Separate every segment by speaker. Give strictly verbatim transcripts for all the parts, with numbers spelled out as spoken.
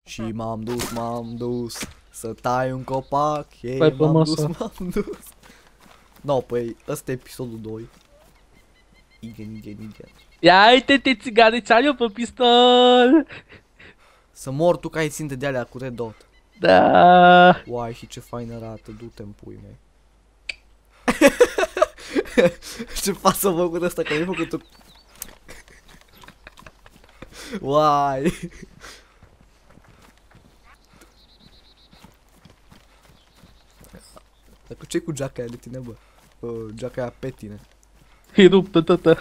Speaker 1: Și m-am dus, m-am dus să tai un copac.
Speaker 2: Păi,
Speaker 1: M-am dus, m-am dus. No, păi ăsta e episodul doi. Igen, igen, igen.
Speaker 2: Ia uite-te, țigane, ți-am eu pe pistol!
Speaker 1: Să mor tu că ai ținte de alea cu red dot.
Speaker 2: Da.
Speaker 1: Uai, și ce fain arată, du-te în pui mei. Ce față am făcut ăsta, că mi-ai făcut tu. Uai. Dar ce-i cu geaca aia de tine, bă? Uh, geaca aia pe tine.
Speaker 2: E ruptă, tata.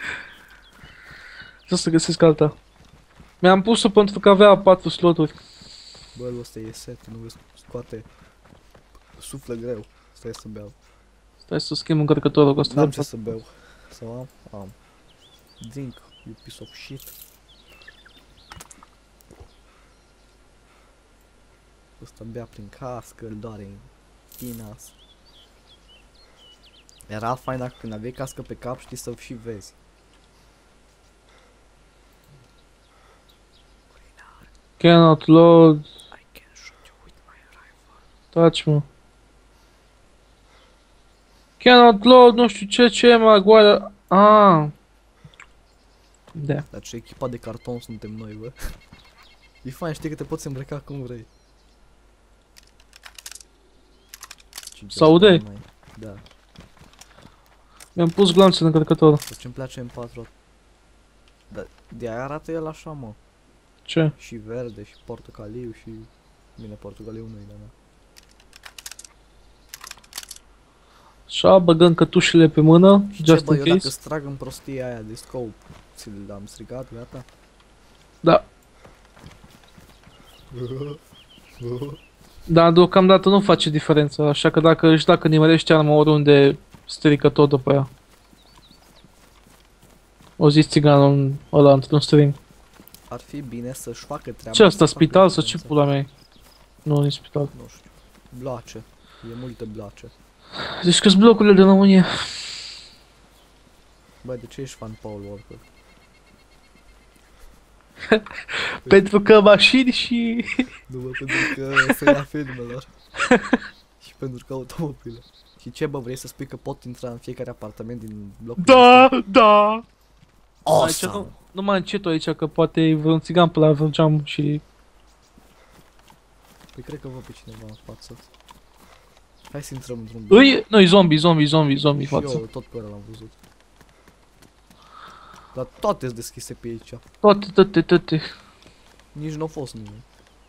Speaker 2: Ce să găsesc alta. Mi-am pus-o pentru că avea patru sloturi.
Speaker 1: Bă, ăla ăsta e set, nu vezi, scoate. Suflă greu. Stai să beau.
Speaker 2: Stai să schimb încărcătorul cu
Speaker 1: N-am
Speaker 2: asta.
Speaker 1: ce să beau. Sau am? Am. Zinc, you piece of shit. Ăsta bea prin cască, îl doare în nas. Era fain dacă când aveai cască pe cap, știi, să și vezi.
Speaker 2: Cannot load.
Speaker 1: I can shoot you with my rifle.
Speaker 2: Taci, mă. Cannot load, nu știu ce, ce mai goală. Ah. Da.
Speaker 1: Dar ce echipa de carton suntem noi, bă. E fain, știi că te poți îmbrăca cum vrei.
Speaker 2: S-aude?
Speaker 1: Da.
Speaker 2: Mi-am pus glanțe în încărcător.
Speaker 1: Dar ce-mi place M patru. Da, de aia arată el așa, mă.
Speaker 2: Ce?
Speaker 1: Și verde, și portocaliu, și... Bine, portocaliu nu-i, dar da.
Speaker 2: Așa, băgăm cătușele pe mână.
Speaker 1: Și ce,
Speaker 2: Just
Speaker 1: bă,
Speaker 2: in
Speaker 1: eu dacă
Speaker 2: case.
Speaker 1: strag în prostia aia de scope, ți-l am strigat, gata?
Speaker 2: Da. Dar deocamdată nu face diferență, așa că dacă își dacă nimerești arma oriunde, strică tot după ea. O zis țiganul ăla într-un stream.
Speaker 1: Ar fi bine să-și facă treaba.
Speaker 2: Ce asta,
Speaker 1: să facă
Speaker 2: spital sau ce
Speaker 1: diferența.
Speaker 2: pula mea? Nu, nu spital.
Speaker 1: Nu știu. Bloace. E multe bloace.
Speaker 2: Deci că-s blocurile de România.
Speaker 1: Băi, de ce ești fan Paul Walker?
Speaker 2: Pentru că mașini și...
Speaker 1: Nu, bă, pentru că se ia filmelor. Și pentru că automobile. Și ce, bă, vrei să spui că pot intra în fiecare apartament din blocul
Speaker 2: Da, da! Aici
Speaker 1: Awesome!
Speaker 2: nu, nu mai încet aici, că poate e vreun țigan pe la vreun geam și...
Speaker 1: Păi cred că văd pe cineva în față. Hai să intrăm într-un bloc.
Speaker 2: Ui, nu, e zombie, zombie, zombie, zombie,
Speaker 1: Și
Speaker 2: față.
Speaker 1: eu tot pe ăla l-am văzut. Dar toate sunt deschise pe aici.
Speaker 2: Toate, toate, toate.
Speaker 1: Nici nu a fost nimeni.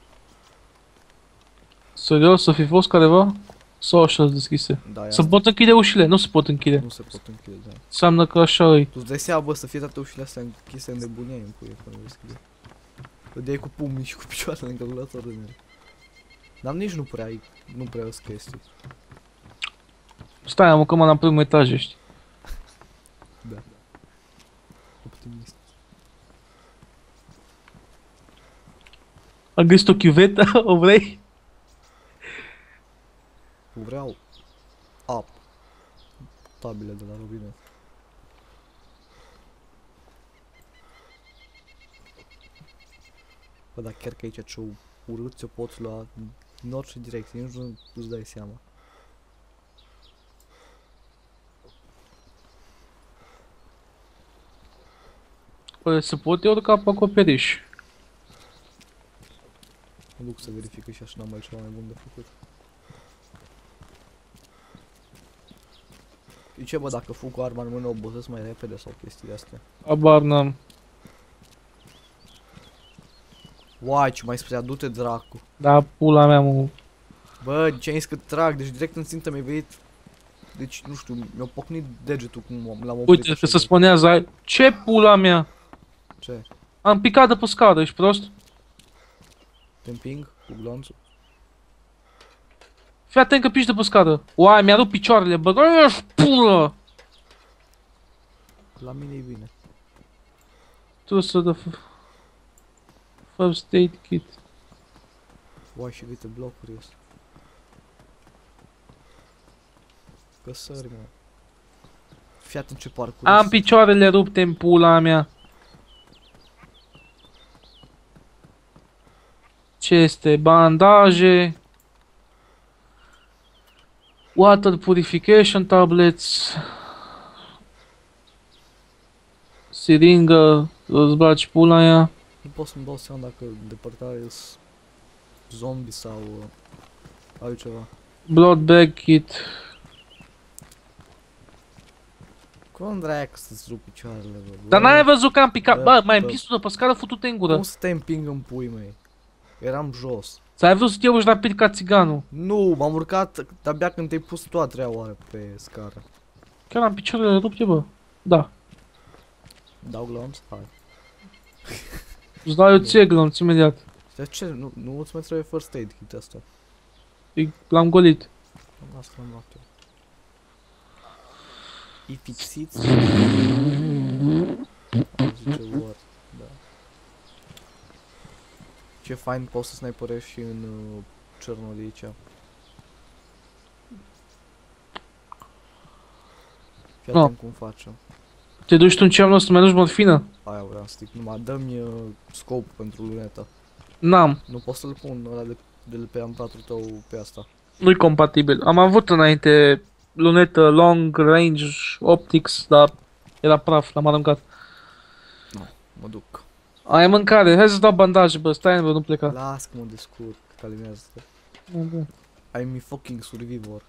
Speaker 2: Serios, să fi fost careva? Sau așa deschise?
Speaker 1: Da, ia
Speaker 2: Se pot închide ușile, nu se pot închide.
Speaker 1: nu se pot închide, da.
Speaker 2: Înseamnă că așa e.
Speaker 1: Tu-ți dai seama, bă, să fie toate ușile astea închise, nebuneai în puie până deschide. Vedeai cu pumnii și cu picioarele în calculator de mine. Dar nici nu prea ai, nu prea sunt chestii.
Speaker 2: Stai, am că mă la primul etaj ești.
Speaker 1: Da. Optimist.
Speaker 2: Am găsit o chiuvetă, o vrei?
Speaker 1: Vreau apă. Tabile de la robinet. Bă, dar chiar că aici ce-o urât ți-o poți lua în orice direcție, nici nu îți dai seama.
Speaker 2: Păi se pot eu urca pe acoperiș.
Speaker 1: Mă duc să verific că și așa n-am mai ceva mai bun de făcut. E ce, bă, dacă fug cu arma în mână obosesc mai repede sau chestiile astea?
Speaker 2: Abar n-am.
Speaker 1: Uai, ce mai sprea, du-te dracu.
Speaker 2: Da, pula mea, mă.
Speaker 1: Bă, ce ai zis că trag, deci direct în țintă mi-ai venit. Deci, nu știu, mi-a pocnit degetul cum l-am oprit.
Speaker 2: Uite,
Speaker 1: așa
Speaker 2: că se
Speaker 1: de-
Speaker 2: spunea Zai. Ce pula mea?
Speaker 1: Ce?
Speaker 2: Am picat de pe scară, ești prost?
Speaker 1: Te împing cu glonțul?
Speaker 2: Fii atent că piși de pe scară. Uai, mi-a rupt picioarele, bă, ești pulă!
Speaker 1: La mine e bine.
Speaker 2: Tu să dă... First aid kit.
Speaker 1: Uai, și câte blocuri ies. Căsări, mă. Fii atent ce parcurs.
Speaker 2: Am picioarele rupte în pula mea. Ce este? Bandaje. Water purification tablets. Siringă, îți bagi pula aia.
Speaker 1: Nu pot să-mi dau seama dacă depărtare sunt zombie sau uh, altceva.
Speaker 2: Blood bag kit.
Speaker 1: Cum dracu să-ți rup picioarele, bă?
Speaker 2: Dar n-ai văzut că am picat.
Speaker 1: Bă,
Speaker 2: Bă, mai
Speaker 1: bă.
Speaker 2: împins tu pe scară, futu-te în gură.
Speaker 1: Cum să te împing în pui, măi? Eram jos.
Speaker 2: Ți-ai vrut să te urci rapid ca țiganul.
Speaker 1: Nu, m-am urcat abia când te-ai pus tu a treia oară pe scară.
Speaker 2: Chiar am picioarele rupte, bă. Da.
Speaker 1: Dau glonț? Hai.
Speaker 2: Îți dau eu ție glonț imediat.
Speaker 1: De ce? Nu, nu îți mai trebuie first aid kit asta.
Speaker 2: E- L-am golit.
Speaker 1: Asta l-am luat eu. If it sits... Am zice what, da. Ce fain poți să sniperești și în uh, cernul de aici. Fii
Speaker 2: No.
Speaker 1: atent cum facem.
Speaker 2: Te duci tu în ce am luat să mai duci morfină?
Speaker 1: Aia vreau să zic, numai dă-mi uh, scop pentru luneta.
Speaker 2: N-am.
Speaker 1: Nu pot să-l pun ăla de, de pe M patru tău pe asta.
Speaker 2: Nu-i compatibil. Am avut înainte lunetă long range optics, dar era praf, l-am aruncat.
Speaker 1: Mă duc.
Speaker 2: Ai mâncare, hai să-ți dau bandaje, bă, stai, bă, nu pleca.
Speaker 1: Las că mă descurc, calmează-te.
Speaker 2: Da.
Speaker 1: I'm a fucking survivor.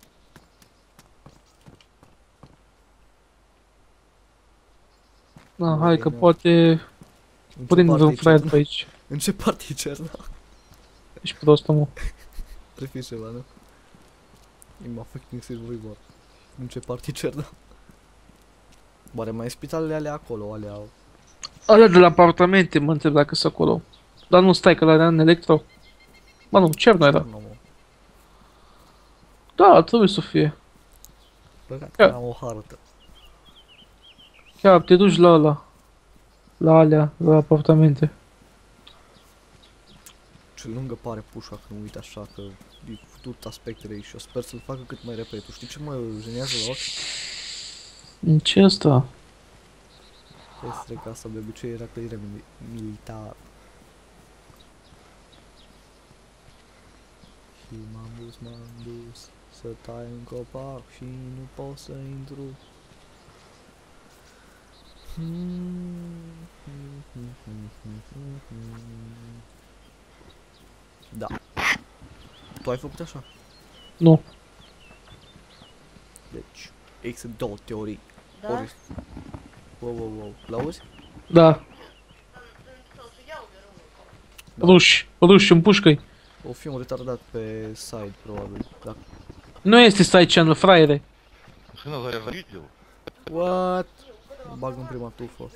Speaker 2: Da, hai că poate
Speaker 1: În ce
Speaker 2: prind
Speaker 1: parte
Speaker 2: vreun
Speaker 1: e
Speaker 2: fraier
Speaker 1: Cerna?
Speaker 2: pe aici.
Speaker 1: În ce parte e Cerna?
Speaker 2: Ești prost, mă.
Speaker 1: Ar fi ceva, nu? I'm a fucking survivor. În ce parte e Cerna? Oare mai e spitalele alea acolo, alea au...
Speaker 2: Alea de la apartamente, mă întreb dacă sunt acolo. Dar nu, stai, că la era în electro. Bă, nu, cer nu era.
Speaker 1: Nu, mă.
Speaker 2: Da, trebuie să fie.
Speaker 1: Păcat că
Speaker 2: Ia.
Speaker 1: n-am o hartă.
Speaker 2: Chiar te duci la ăla. La alea, la apartamente.
Speaker 1: Ce lungă pare pușa când uit așa că e futut aspectele aici și eu sper să-l facă cât mai repede. Tu știi ce mă jenează la ochi?
Speaker 2: În ce asta?
Speaker 1: Este că asta de obicei era clădire mili militară. Și m-am dus, m-am dus să tai un copac și nu pot să intru. Da. Tu ai făcut așa?
Speaker 2: Nu.
Speaker 1: Deci, există două teorii.
Speaker 3: Da?
Speaker 1: Ori... Wow, wow, wow. L-auzi?
Speaker 2: Da.
Speaker 1: Da.
Speaker 2: Ruși. Ruși, împușcă-i.
Speaker 1: O fi un retardat pe side, probabil. Da.
Speaker 2: Nu este side channel, fraiere.
Speaker 4: Сына заряжа видел?
Speaker 1: What? Bag în prima tufă.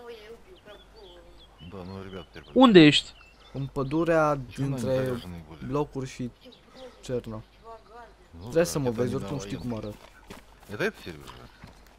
Speaker 4: Да, ну ребят теперь.
Speaker 2: Unde ești?
Speaker 1: În pădurea
Speaker 4: Чё они
Speaker 1: dintre
Speaker 4: заряженные были?
Speaker 1: blocuri și Cerna.
Speaker 4: Ну
Speaker 1: Trebuie
Speaker 4: да,
Speaker 1: să mă
Speaker 4: где-то
Speaker 1: vezi,
Speaker 4: они,
Speaker 1: oricum
Speaker 4: да,
Speaker 1: știi cum
Speaker 4: военные.
Speaker 1: arăt.
Speaker 4: Это этот сервер же?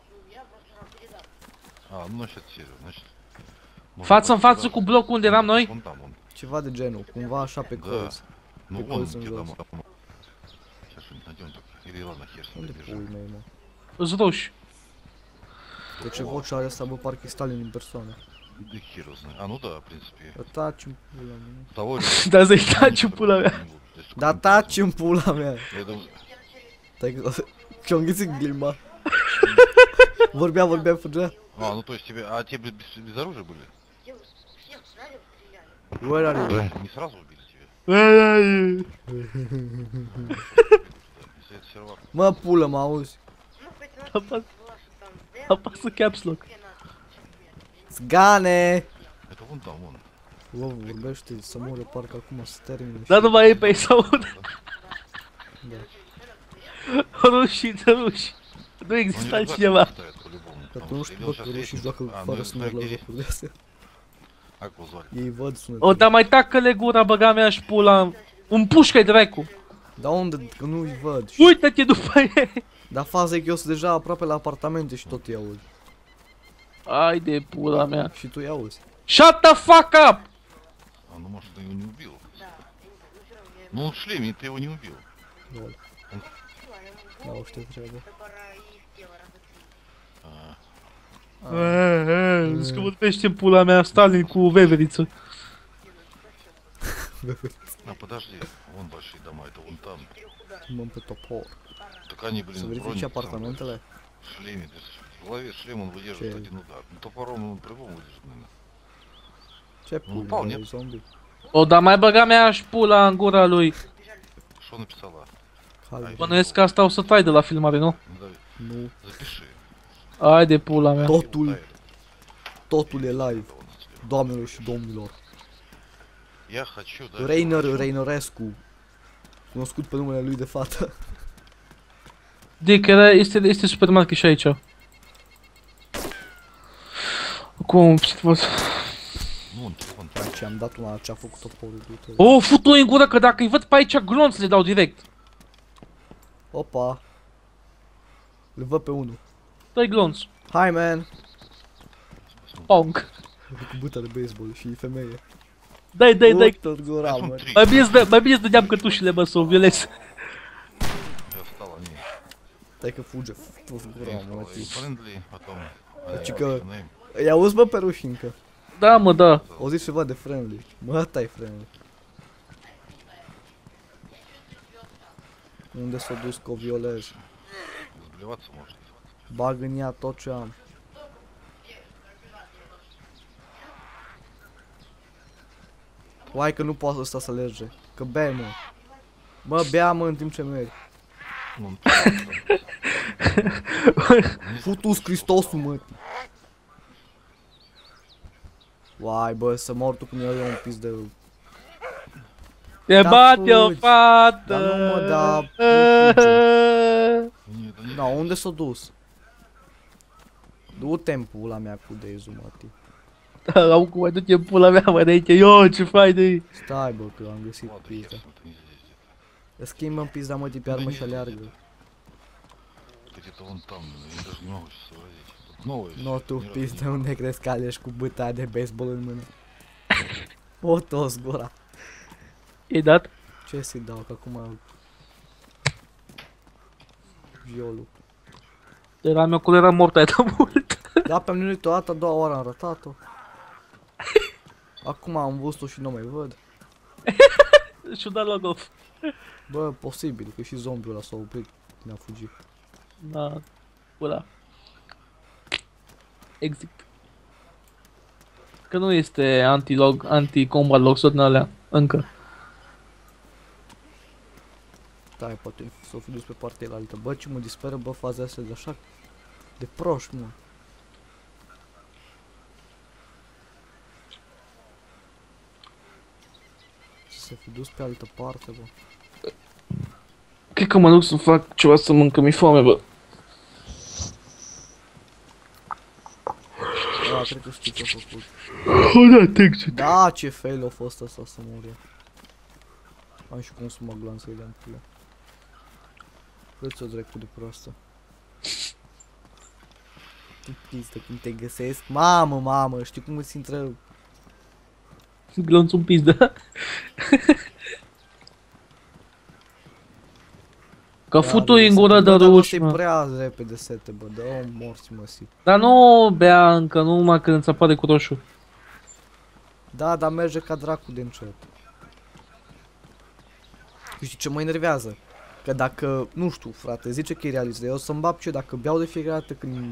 Speaker 4: А, ну значит сервер, значит. можно
Speaker 2: Față în
Speaker 4: пойти
Speaker 2: față
Speaker 4: туда.
Speaker 2: cu blocul unde eram noi?
Speaker 4: Вон там он.
Speaker 1: Ceva de genul, cumva așa pe
Speaker 4: Da.
Speaker 1: colț.
Speaker 4: Ну
Speaker 1: Ты
Speaker 4: вон
Speaker 1: кольцом
Speaker 4: где-то.
Speaker 1: вез.
Speaker 4: м- Сейчас что-нибудь найдем только. Или ладно, хер с ним
Speaker 1: Unde pui
Speaker 4: добежим.
Speaker 1: mei, mă?
Speaker 2: Îți ruși.
Speaker 1: De ce voce are asta, bă, parcă e Stalin în persoană.
Speaker 4: Да хер его знает. А ну да, в принципе.
Speaker 1: Taci în pula mea.
Speaker 4: Того
Speaker 2: Dar să-i taci în pula mea.
Speaker 1: Da, taci în pula mea.
Speaker 4: Я думаю,
Speaker 1: Stai că... Și-o înghițit glimba. Vorbea, vorbea, fugea.
Speaker 4: а, ну то есть тебе, а те без, без оружия были?
Speaker 1: Where are you?
Speaker 4: Не сразу убили тебя. Если это сервак.
Speaker 1: Mă, pulă, mă auzi?
Speaker 2: Apasă, apasă caps lock.
Speaker 1: Țgane!
Speaker 4: Это von там, вон.
Speaker 1: Bă, vorbește, să moare parcă acum să termine.
Speaker 2: Dar nu mai e pe ei să aud.
Speaker 1: Da.
Speaker 2: Rușii de ruși. Nu
Speaker 4: Они
Speaker 2: există
Speaker 4: рюкзак
Speaker 2: altcineva.
Speaker 4: ставят по-любому.
Speaker 1: Că
Speaker 4: потому
Speaker 1: tu nu
Speaker 4: что
Speaker 1: știu,
Speaker 4: или
Speaker 1: bă,
Speaker 4: он
Speaker 1: că
Speaker 4: щас
Speaker 1: rușii
Speaker 4: встретит,
Speaker 1: joacă
Speaker 4: а,
Speaker 1: fără
Speaker 4: ну,
Speaker 1: să merg la
Speaker 4: блядь,
Speaker 1: jocuri de astea.
Speaker 4: Как его звали?
Speaker 1: Ei văd sunet.
Speaker 2: O, dar mai tacă-le gura, băga mea și pula. Împușcă-i dracu.
Speaker 1: Dar unde? Că nu-i văd.
Speaker 2: Uită-te după ei.
Speaker 1: Dar faza e că eu sunt deja aproape la apartamente și tot îi auzi.
Speaker 2: Ai de pula mea.
Speaker 1: Și tu îi auzi.
Speaker 2: Shut the fuck up!
Speaker 4: А, ну может ты его не убил. Ну он в шлеме, ты его не убил.
Speaker 1: Lol. Da, o știu treabă.
Speaker 4: А,
Speaker 2: Scămătește în pula mea Stalin cu veveriță.
Speaker 4: А подожди, вон большие дома, это вон там.
Speaker 1: Măm pe topor.
Speaker 4: Так они, блин,
Speaker 1: Să
Speaker 4: в
Speaker 1: verifici
Speaker 4: броне,
Speaker 1: apartamentele.
Speaker 4: в шлеме. То есть в голове шлем он выдерживает
Speaker 1: Че?
Speaker 4: один удар. Ну топором он по-любому выдержит, наверное.
Speaker 1: Ce pui,
Speaker 4: Paul,
Speaker 1: bă,
Speaker 4: нет.
Speaker 1: zombie?
Speaker 2: O, dar mai băga mea și pula în gura lui.
Speaker 4: Что написала?
Speaker 1: Calde.
Speaker 2: Bănuiesc că asta o să tai de la filmare, nu?
Speaker 4: Ну, давай,
Speaker 1: Nu.
Speaker 4: запиши.
Speaker 2: Hai de pula mea.
Speaker 1: Totul,
Speaker 4: Тайлер.
Speaker 1: totul e live.
Speaker 4: Это у нас слева.
Speaker 1: Doamnelor și domnilor.
Speaker 4: Я хочу, да.
Speaker 1: Rainer
Speaker 4: хочу.
Speaker 1: Rainorescu. Cunoscut pe numele lui de fată.
Speaker 2: Dick, era, este, este supermarket și aici. Acum, ce văd.
Speaker 4: Ну, вон телефон.
Speaker 1: Ce am dat una ce a făcut toporul, du-te.
Speaker 2: O, fut-o în gură că dacă îi văd pe aici glonț le dau direct.
Speaker 1: Opa. Îl văd pe unul.
Speaker 2: Dă-i glonț.
Speaker 1: Hi, man.
Speaker 2: Pong.
Speaker 1: Cu buta de baseball și femeie.
Speaker 2: Dai, dai, dai.
Speaker 1: Tot gura,
Speaker 4: iPhone
Speaker 1: mă.
Speaker 4: три.
Speaker 2: Mai bine să dă- mai bine să dădeam cătușile, mă, să o violez.
Speaker 4: Я встал, они.
Speaker 1: Stai că fuge. Tot gura,
Speaker 4: Я
Speaker 1: mă,
Speaker 4: встал, и
Speaker 1: tii.
Speaker 4: friendly, потом.
Speaker 1: Deci
Speaker 4: они
Speaker 1: că-
Speaker 4: остальные.
Speaker 1: Îi auzi, bă, pe ruși încă.
Speaker 2: Da, mă, da.
Speaker 1: O zis ceva de friendly. Mă, ăsta e friendly. Unde s-a dus că o violez?
Speaker 4: Сблеваться может.
Speaker 1: Bag în ea tot ce am. Uai că nu poate ăsta să alerge. Că bea, mă. Mă, bea, mă, în timp ce mergi.
Speaker 4: Ну, он
Speaker 1: Futus Cristosul, mă. Uai, bă, să mor tu cum eu eu un pis de...
Speaker 2: Te
Speaker 1: Da,
Speaker 2: bat eu,
Speaker 1: fugi.
Speaker 2: fată.
Speaker 1: Dar nu, mă, da, nu
Speaker 4: Нет, да
Speaker 1: Da, unde s-a dus? Du-te în pula mea cu Deizu, mă, tii.
Speaker 2: Da, au cum mai duce în pula mea, mă, de aici. Yo, ce fain e.
Speaker 1: Stai, bă, că am găsit
Speaker 4: Ладно,
Speaker 1: pizda.
Speaker 4: ясно, ты не здесь где-то.
Speaker 1: Schimbă în pizda, mă, tii, pe armă și aleargă.
Speaker 4: Ты где-то вон там, я даже не могу сейчас сообразить. Вот новое.
Speaker 1: No,
Speaker 4: ещё,
Speaker 1: tu,
Speaker 4: ни разу не
Speaker 1: pizda, unde crezi că alegi cu bătaia de baseball în mână? O, toți gura.
Speaker 2: E dat?
Speaker 1: Ce să-i dau, că acum... Violul.
Speaker 2: Era mea acolo, era mortă aia de mult.
Speaker 1: Da, pe mine o dată, a doua oară am ratat-o. Acum am văzut-o și nu mai văd.
Speaker 2: Și-o dat la golf.
Speaker 1: Bă, posibil, că și zombiul ăla s-a oprit când a fugit.
Speaker 2: Da, pula. Exit. Că nu este anti-log, anti-combat log, tot din alea, încă.
Speaker 1: Da, poate s-o fi dus pe partea altă. Bă, ce mă disperă, bă, faza asta de așa de proști, mă. Să se fi dus pe altă parte, bă.
Speaker 2: Cred că mă duc să fac ceva să mâncă, mi-e foame, bă.
Speaker 1: Da, cred că știu ce-a făcut.
Speaker 2: O, da, texture.
Speaker 1: Da, ce fail a fost ăsta să morie. Am și cum să mă glan să-i dăm pula. Vreți-o dracu de proastă. Tu pistă când te găsesc. Mamă, mamă, știi cum îți intră...
Speaker 2: Glonțul în pizdă. Că futu-i în gură de ruși, mă.
Speaker 1: prea repede sete, bă, dă-o morți măsii.
Speaker 2: Dar nu bea încă, nu numai când îți apare cu roșu.
Speaker 1: Da, dar merge ca dracu de încet. Știi ce mă enervează? Că dacă, nu știu, frate, zice că e realist, eu o să-mi bap ce dacă beau de fiecare dată când...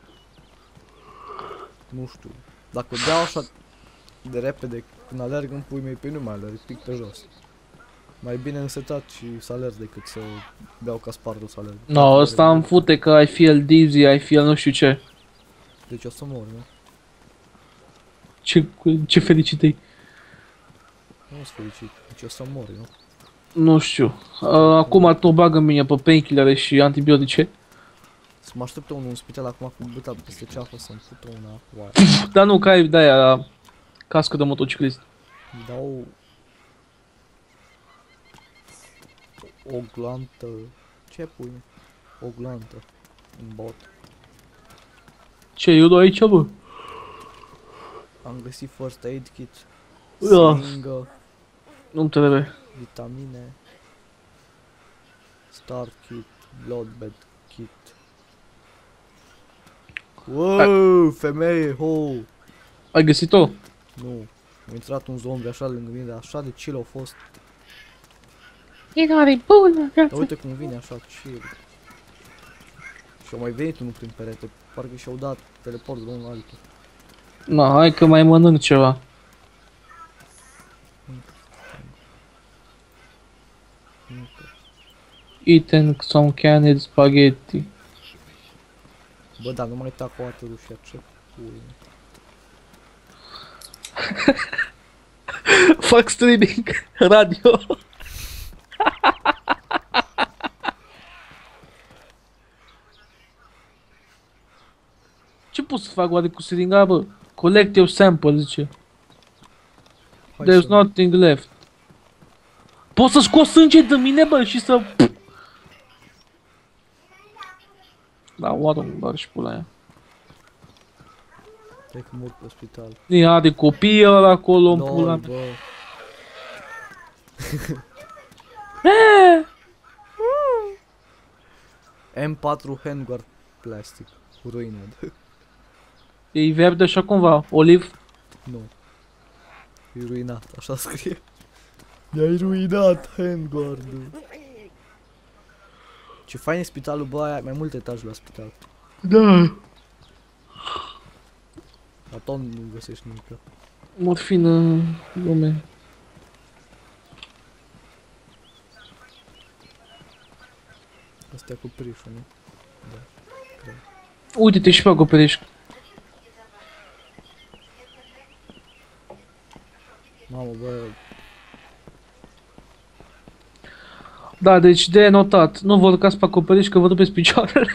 Speaker 1: Nu știu, dacă beau așa de repede când alerg în pui mei, pe nu mai alerg, pic pe jos. Mai bine însetat și să alerg decât să beau ca spartul să alerg.
Speaker 2: No, ăsta îmi fute că I feel dizzy, I feel nu știu ce.
Speaker 1: Deci o să mor, nu?
Speaker 2: Ce, ce fericit e.
Speaker 1: Nu sunt fericit, deci o să mor, nu?
Speaker 2: Nu știu. Uh, acum tu bagă mine pe painkillere și antibiotice.
Speaker 1: Să mă aștepte unul în spital acum cu băta peste ceafă să-mi fută una. Wow.
Speaker 2: Dar nu, că ai de-aia cască de motociclist.
Speaker 1: Îmi dau... O glantă... Ce pui? O glantă. În bot.
Speaker 2: Ce, eu dau aici, bă?
Speaker 1: Am găsit first aid kit.
Speaker 2: Da.
Speaker 1: Singă,
Speaker 2: Nu-mi trebuie.
Speaker 1: vitamine. Start kit, blood bed kit. Wow, femeie, ho!
Speaker 2: Ai găsit-o?
Speaker 1: Nu. A intrat un zombie așa lângă mine, dar așa de chill a fost.
Speaker 2: Cine are bună
Speaker 1: Dar
Speaker 2: viață?
Speaker 1: uite cum vine așa, chill. Și-au mai venit unul prin perete, parcă și-au dat teleport de unul altul.
Speaker 2: Na, hai că mai mănânc ceva.
Speaker 1: Nu că...
Speaker 2: Eaten some canned spaghetti.
Speaker 1: Bă, da, nu mai tac o dată rușia, ce pui.
Speaker 2: Fac streaming radio. Ce pot să fac oare cu siringa, bă? Collect your sample, zice.
Speaker 1: Hai
Speaker 2: There's
Speaker 1: să-
Speaker 2: nothing left. Pot să scot sânge de mine, bă, și să... Da, o arunc doar și pula aia.
Speaker 1: Stai că mor pe spital.
Speaker 2: E, are copii ăla acolo în pula
Speaker 1: Lol,
Speaker 2: mea.
Speaker 1: bă. M patru handguard plastic. Ruinat.
Speaker 2: E verde așa cumva, oliv.
Speaker 1: Nu. E ruinat, așa scrie. Mi-ai ruinat handguard-ul. Ce fain e spitalul, bă, aia, mai multe etaje la spital.
Speaker 2: Da.
Speaker 1: La tot nu găsești nimic.
Speaker 2: Morfină, lume.
Speaker 1: Astea cu prișul, nu?
Speaker 2: Uite-te și pe acoperiș.
Speaker 1: Mamă, bă,
Speaker 2: Da, deci de notat. Nu vă urcați pe acoperiș că vă dupeți picioarele.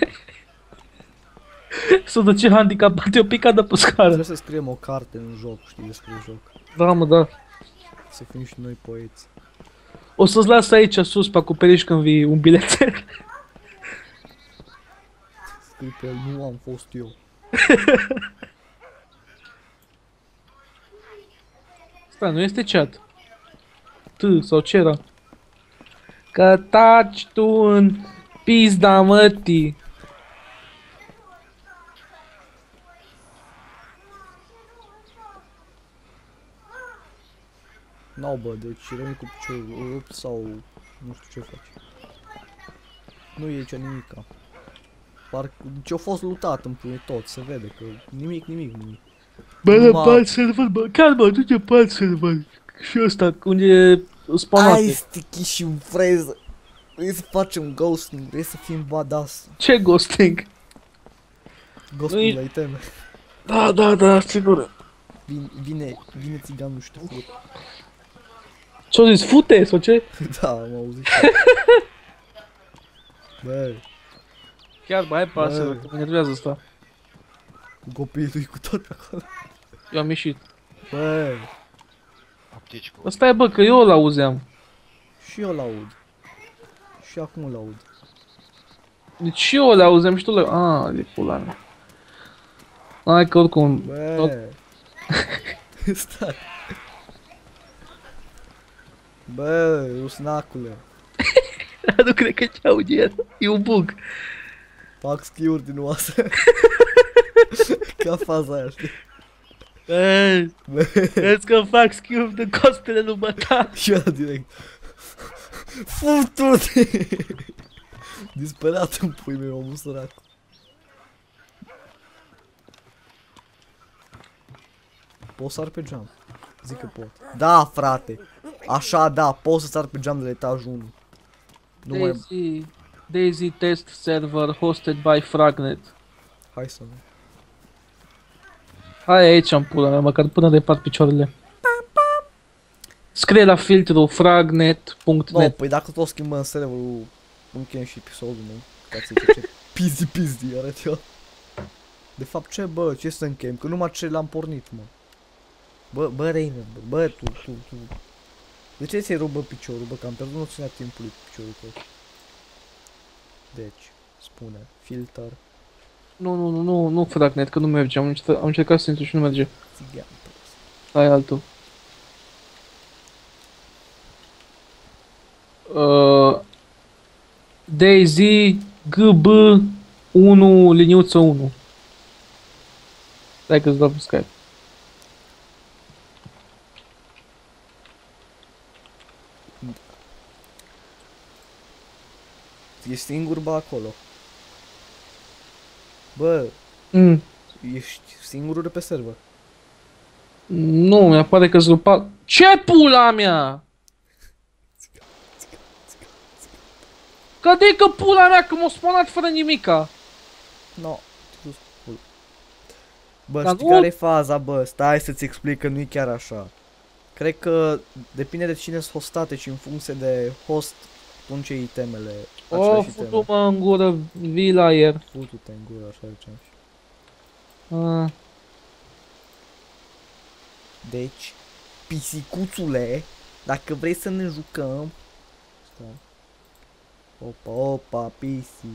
Speaker 2: Să de ce handicapat e o picadă pe scară.
Speaker 1: trebuie să scriem o carte în joc, știi, despre joc.
Speaker 2: Da, mă, da.
Speaker 1: Să fim și noi poeți.
Speaker 2: O să-ți las aici sus pe acoperiș când vii un bilețel.
Speaker 1: Scrii pe el, nu am fost eu.
Speaker 2: Stai, nu este chat. T sau ce era? Că taci tu în pizda mătii.
Speaker 1: N-au, bă, deci rămâi cu piciorul rupt sau nu știu ce faci. Nu e aici nimica. Parcă ce-a fost lutat în pune tot, se vede că nimic, nimic, nimic.
Speaker 2: Bă,
Speaker 1: Numai-
Speaker 2: nu pot să-l văd, bă, calmă, nu te pot să-l văd. Și ăsta, unde e spawnate.
Speaker 1: Ai sticky și un freză. Vrei să facem ghosting, vrei să fim badass.
Speaker 2: Ce ghosting?
Speaker 1: Ghosting
Speaker 2: Nu-i-
Speaker 1: la iteme.
Speaker 2: Da, da, da, sigur.
Speaker 1: Vine, vine, vine țiganul și te fut.
Speaker 2: Ce-o zis, fute sau ce?
Speaker 1: Da, am auzit. Bă,
Speaker 2: Chiar, bă, hai pasă,
Speaker 1: Bă.
Speaker 2: că mă enervează asta.
Speaker 1: cu copiii lui cu tot acolo.
Speaker 2: Eu am ieșit.
Speaker 1: Bă,
Speaker 4: Aptecică.
Speaker 2: Bă, stai, bă, că eu îl auzeam.
Speaker 1: și eu l-aud. Și acum îl aud.
Speaker 2: Deci și eu îl auzeam și tu le... Ah, de pula mea. Hai că oricum...
Speaker 1: Bă. Stai. Bă, rusnacule.
Speaker 2: nu cred că ce aud el. E un bug.
Speaker 1: Fac skill-uri din oase. Ca faza aia, știi?
Speaker 2: Bă,
Speaker 1: Bă,
Speaker 2: vezi că fac schimb de costele lui Băta.
Speaker 1: și ăla direct. Futu-te! Disperat în pui mei, omul sărac. Poți să sar pe geam. Zic că pot. Da, frate. Așa, da, poți să sar pe geam de la etajul unu. Nu mai...
Speaker 2: Daisy... Daisy test server hosted by Fragnet.
Speaker 1: Hai să nu.
Speaker 2: Hai aici am pula mea, măcar până repar picioarele. Scrie la filtru fragnet punct
Speaker 1: No,
Speaker 2: net.
Speaker 1: păi dacă tot schimbăm serverul, închem și episodul, nu? Ca să zice ce pizdi pizdi arăt eu. De fapt, ce bă, ce să închem? Că numai ce l-am pornit, mă. Bă, bă, Reiner, bă, bă, tu, tu, tu. De ce ți-ai rupt, bă, piciorul, bă, că am pierdut noțiunea timpului cu piciorul tău. Deci, spune, filter,
Speaker 2: Nu, nu, nu, nu, nu fragnet, că nu merge. Am încercat, am încercat să intru și nu merge.
Speaker 1: țigan, prost.
Speaker 2: Hai altul. Uh, Daisy G B unu liniuță unu. Stai că-ți dau pe Skype.
Speaker 1: Ești singur, bă, acolo. Bă,
Speaker 2: Mm.
Speaker 1: ești singurul de pe server.
Speaker 2: Nu, mi apare că zlupa... Ce pula mea? Cădecă pula mea că m-a spawnat fără nimica.
Speaker 1: No, te-ai dus cu pula. Bă,
Speaker 2: Dar
Speaker 1: știi
Speaker 2: nu-
Speaker 1: care e faza, bă? Stai să-ți explic că nu e chiar așa. Cred că depinde de cine sunt hostate și în funcție de host atunci e itemele.
Speaker 2: O,
Speaker 1: aceleași iteme.
Speaker 2: futu-mă în gură, vii la ier.
Speaker 1: Futu-te în gură, așa ziceam.
Speaker 2: Ah.
Speaker 1: Deci, pisicuțule, dacă vrei să ne jucăm... Stai. Opa, opa, pisi.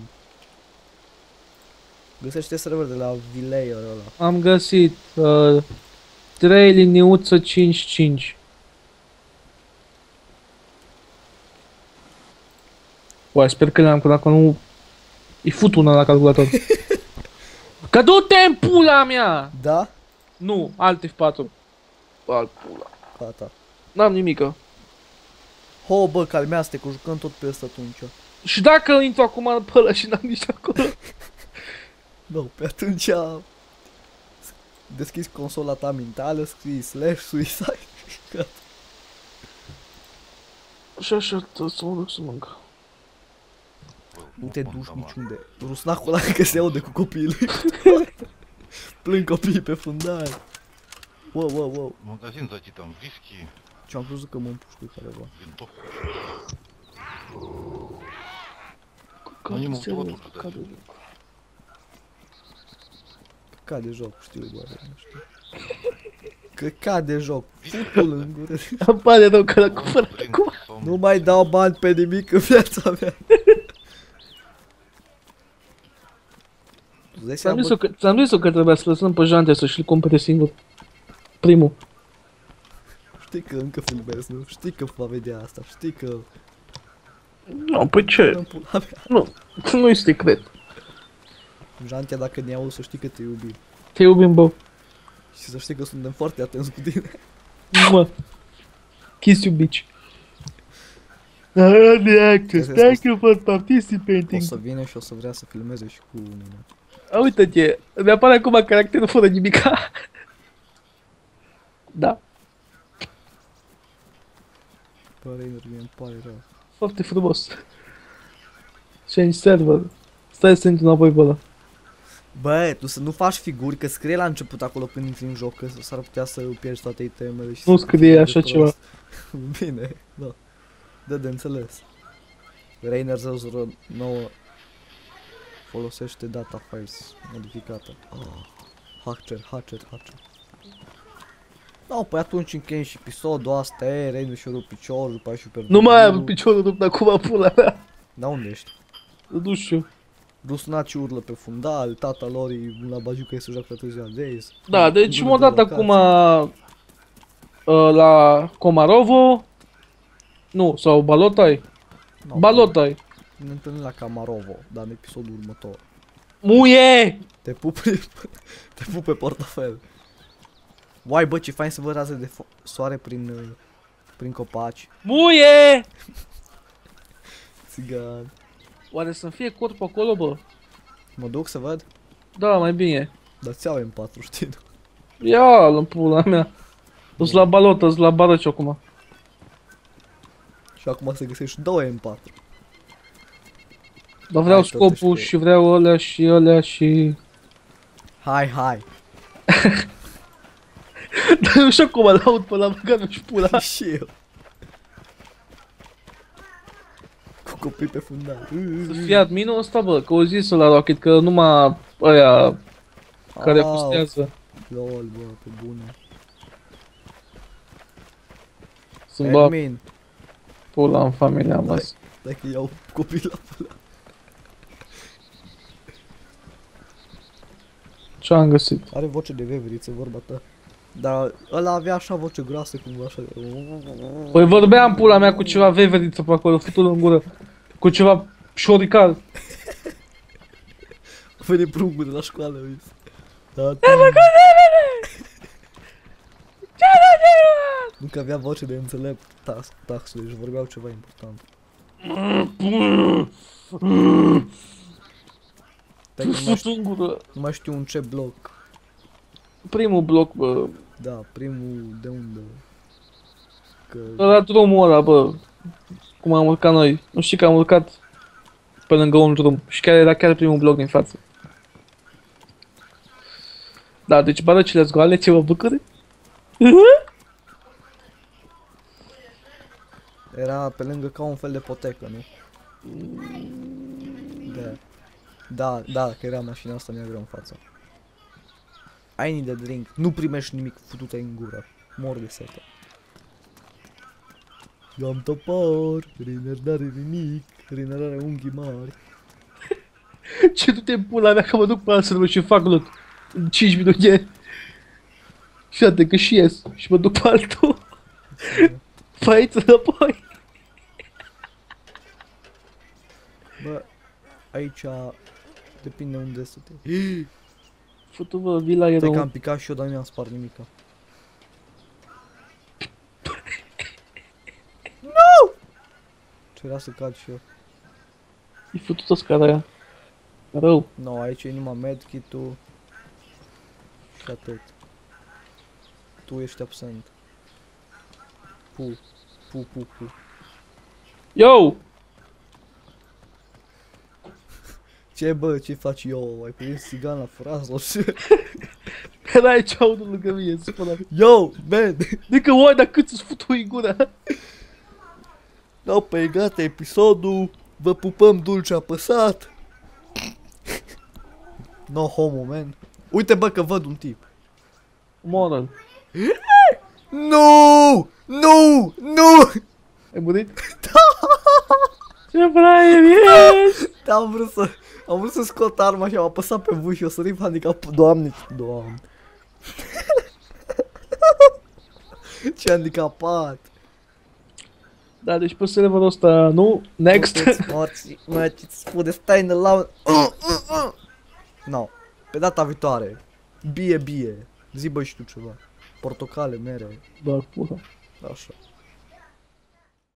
Speaker 1: Găsește server de la Vilayer ăla.
Speaker 2: Am găsit uh, trei liniuță cinci cinci. Uai, sper că le-am, că dacă nu... Îi fut una la calculator. Că du-te în pula mea!
Speaker 1: Da?
Speaker 2: Nu, alt F patru. Alt pula.
Speaker 1: Gata.
Speaker 2: N-am nimică.
Speaker 1: Ho, bă, calmează-te, că jucăm tot pe ăsta atunci.
Speaker 2: Și dacă intru acum pe ăla și n-am nici acolo?
Speaker 1: Nu, pe atunci... Deschizi consola ta mentală, scrii slash suicide. Gata.
Speaker 2: Așa, așa, să mă duc să mănânc.
Speaker 1: Nu te duci niciunde. Rusnacul ăla că se aude cu copiii. Plâng copiii pe fundal. Wow, wow, wow.
Speaker 4: Magazin за там виски,
Speaker 1: Ce am crezut că mă împușcă careva.
Speaker 4: винтовку. Nu, nimă, tu mă duci, da.
Speaker 1: Cade joc, știu doar, nu știu. Că cade joc, futul în gură.
Speaker 2: Îmi pare rău că l-am cumpărat acum.
Speaker 1: Nu mai dau bani pe nimic în viața mea. Tu dai
Speaker 2: Ți-am
Speaker 1: seama,
Speaker 2: zis-o că, ți-am zis-o că trebuia să lăsăm pe Jante să-și-l cumpere singur. Primul.
Speaker 1: știi că încă filmez, nu? Știi că va vedea asta, știi că...
Speaker 2: Nu, păi ce?
Speaker 1: În pula mea.
Speaker 2: Nu, nu este secret.
Speaker 1: Jantea, dacă ne auzi, să știi că te iubim.
Speaker 2: Te iubim, bă.
Speaker 1: Și să știi că suntem foarte atenți cu tine.
Speaker 2: Mă. Kiss you, bitch. Ah, the actors, thank you for
Speaker 1: O
Speaker 2: participating.
Speaker 1: să vină și o să vrea să filmeze și cu mine.
Speaker 2: A, uite-te, îmi apare acum caracterul fără nimica. Da,
Speaker 1: Bă, Rainer, mie îmi pare rău.
Speaker 2: foarte frumos. Change server. Stai să intru înapoi pe ăla.
Speaker 1: Bă, tu să nu faci figuri, că scrie la început acolo când intri în joc, că s-ar putea să pierzi toate itemele și
Speaker 2: Nu
Speaker 1: să
Speaker 2: scrie
Speaker 1: fii de
Speaker 2: așa
Speaker 1: prost.
Speaker 2: ceva.
Speaker 1: Bine, da. Dă de înțeles. Rainer zero zero nouă folosește data files modificată. Oh. Hacker, hacker, hacker. No, păi atunci încheiem și episodul, asta e, Rainer și-o rup piciorul, după aia și pierd
Speaker 2: Nu mai am
Speaker 1: drumul.
Speaker 2: piciorul rupt acum, pula mea.
Speaker 1: Da, unde ești?
Speaker 2: Nu știu.
Speaker 1: Rusnaci urlă pe fundal, tata lor e la bagiucă, să joacă la Târziu Days.
Speaker 2: Da, deci
Speaker 1: Gură
Speaker 2: m-a
Speaker 1: de
Speaker 2: dat
Speaker 1: vacanță.
Speaker 2: acum uh, la Komarovo. Nu, sau Balotai.
Speaker 1: No,
Speaker 2: Balotai.
Speaker 1: Ne întâlnim la Kamarovo, dar în episodul următor.
Speaker 2: Muie!
Speaker 1: Te pup, te pup pe portofel. Uai, bă, ce fain să văd raze de fo- soare prin, uh, prin copaci.
Speaker 2: Muie!
Speaker 1: Țigan.
Speaker 2: Oare să-mi fie corpul acolo, bă?
Speaker 1: Mă duc să văd?
Speaker 2: Da, mai bine.
Speaker 1: Dar ți-au M patru, știi?
Speaker 2: Ia, în pula mea. Îs la balotă, îs la barăci acum.
Speaker 1: Și acum să găsești două M patru.
Speaker 2: Dar vreau
Speaker 1: Hai,
Speaker 2: scopul
Speaker 1: totuși,
Speaker 2: și vreau alea și alea și...
Speaker 1: Hai, hai.
Speaker 2: Dar nu știu cum îl aud pe la băgat și pula.
Speaker 1: Și eu. Cu copii pe fundal.
Speaker 2: Să fie adminul ăsta, bă, că o zis la Rocket că numai ăia care
Speaker 1: Au,
Speaker 2: postează
Speaker 1: Lol, bă, pe bune.
Speaker 2: sunt bă
Speaker 1: Admin.
Speaker 2: pula în familia mea.
Speaker 1: Dai. Dacă iau copii la pula.
Speaker 2: Ce am găsit?
Speaker 1: Are voce de veveriță, vorba ta. Dar ăla avea așa voce groasă, cumva așa.
Speaker 2: Păi vorbeam pula mea cu ceva veveriță pe acolo, futul în gură. Cu ceva șorical.
Speaker 1: Vede prungul de la școală, uite. Da, nu că avea voce de înțelept task, taxul, deci vorbeau ceva important. Stai că nu mai, știu,
Speaker 2: Fut în gură.
Speaker 1: nu mai știu în ce bloc.
Speaker 2: Primul bloc, bă.
Speaker 1: Da, primul de unde? Că...
Speaker 2: La drumul ăla, bă. Cum am urcat noi. Nu știi că am urcat pe lângă un drum. Și chiar era chiar primul bloc din față. Da, deci barăcile goale, ce mă bucur?
Speaker 1: Era pe lângă ca un fel de potecă, nu? Da. Da, da, că era mașina asta neagră în față. I need a drink. Nu primești nimic, futu-te în gură. Mor de sete. Eu am topor, Riner n-are nimic, Riner are unghii mari.
Speaker 2: Ce du-te în pula mea că mă duc pe alt server și fac lot în cinci minute. Și atât că și ies și mă duc pe altul. Pe aici înapoi.
Speaker 1: Bă, aici depinde unde să te...
Speaker 2: Futu bă, vila era
Speaker 1: Stai că am
Speaker 2: un...
Speaker 1: picat și eu, dar nu mi-am spart nimica. Nu! Trebuia să cad și eu.
Speaker 2: E futută scara aia. Rău.
Speaker 1: No, aici e numai medkit-ul. Și atât. Tu ești absent. Pu, pu, pu, pu.
Speaker 2: Yo!
Speaker 1: Ce bă, ce faci eu? Ai prins țigan la fraz sau ce?
Speaker 2: Era aici unul lângă mine, spune.
Speaker 1: Yo, man!
Speaker 2: Adică oai, dar cât îți futu în gura?
Speaker 1: Da, pe gata episodul. Vă pupăm dulce apăsat. No homo, man. Uite bă că văd un tip.
Speaker 2: Moral.
Speaker 1: Nu! Nu! Nu!
Speaker 2: Ai murit? Da! Ce fraier ești?
Speaker 1: Da, am vrut să... Am vrut să scot arma și am apăsat pe V și o sărit handicap. Doamne, doamne. Ce handicapat.
Speaker 2: Da, deci pe serverul ăsta, nu? Next.
Speaker 1: Puteți morți, mă, ce ți spune, stai în la... No, pe data viitoare. Bie, bie. Zi bă și tu ceva. Portocale, mere.
Speaker 2: Da, pula.
Speaker 1: Așa.